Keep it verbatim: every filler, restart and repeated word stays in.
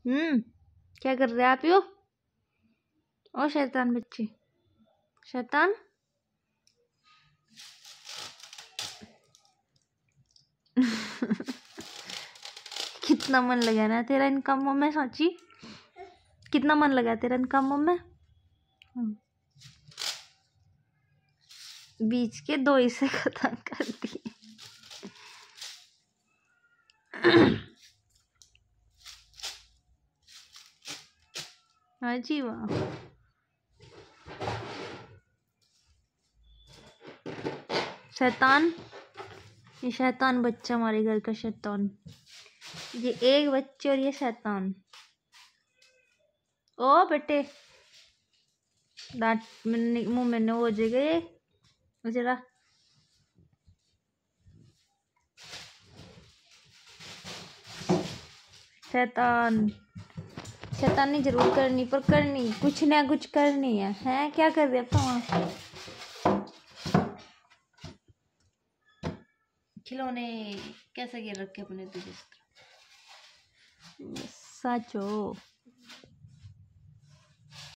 हम्म क्या कर रहे आप यो? ओ शैतान बच्चे, शैतान। कितना मन लगा ना तेरा इन कामों में साची, कितना मन लगा तेरा इन कामों में। बीच के दो हिस्से खत्म कर दिए। हाँ जी वाह। शैतान, ये शैतान बच्चा हमारे घर का शैतान, ये एक बच्चे और ये शैतान। ओ बेटे दांत मुंह में हो जाएगा ये जरा। शैतान, शैतानी जरूर करनी, पर करनी कुछ ना कुछ करनी है। हैं क्या कर रहे तो वहाँ खिलौने कैसे गिर रखे अपने तुझे साचो।